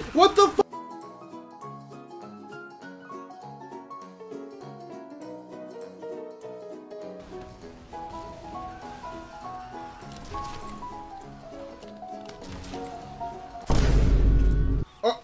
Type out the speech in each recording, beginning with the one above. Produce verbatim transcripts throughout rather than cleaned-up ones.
What the fuck? Oh.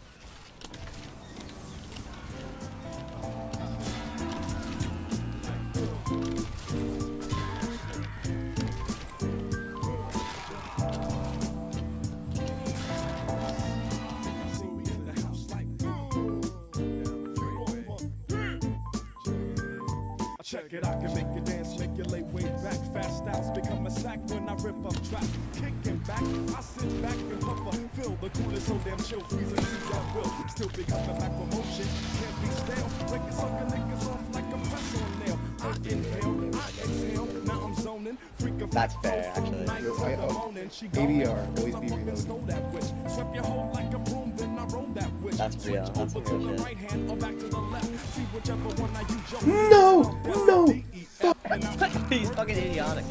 Check it, I can make you dance, make you lay way back. Fast styles become a stack when I rip up track. Kicking back, I sit back and puff up. Feel the coolest, so damn chill, freezing seas at will. Still be coming back for motion, can't be stale. Breaking sucker niggas off like a press on nail. I inhale, I exhale, now I'm zoning. Freaking That's fair, actually. I, oh, A D R, always be reloaded. Swept your hoe like a broom, then I rolled that witch. That's real, that's real shit. Right hand or back to the left. See whichever one I use. No! No! Fuck! He's fucking idiotic.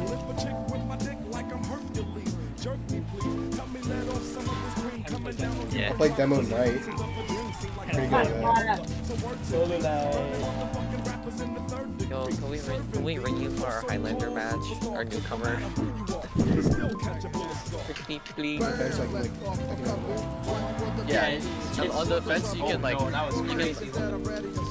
I played demo night. Pretty good at that. Solo night. Yo, can we ring, can we ring you for our Highlander match? Our newcomer? Pretty please. Defense, like, like, like, you know, Yeah, it's, it's, on the offense you can like, no, that was you crazy. can,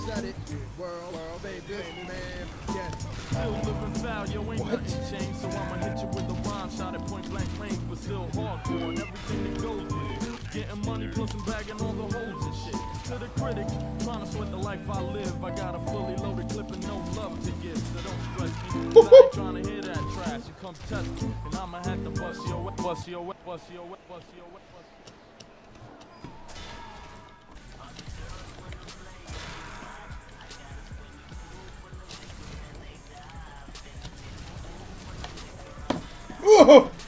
what? So I'ma hit you with a rhyme shot at point blank range, but still hardcore and everything that goes with it. Getting money plus and bagging all the holes and shit. To the critics, trying to sweat the life I live. I got a fully loaded clip and no love to give, so don't stress me. 'Cause I ain't trying to hear that trash. You come test me, and I'ma have to bust your way, bust your way, bust your way, bust your way, bust your way. Whoa!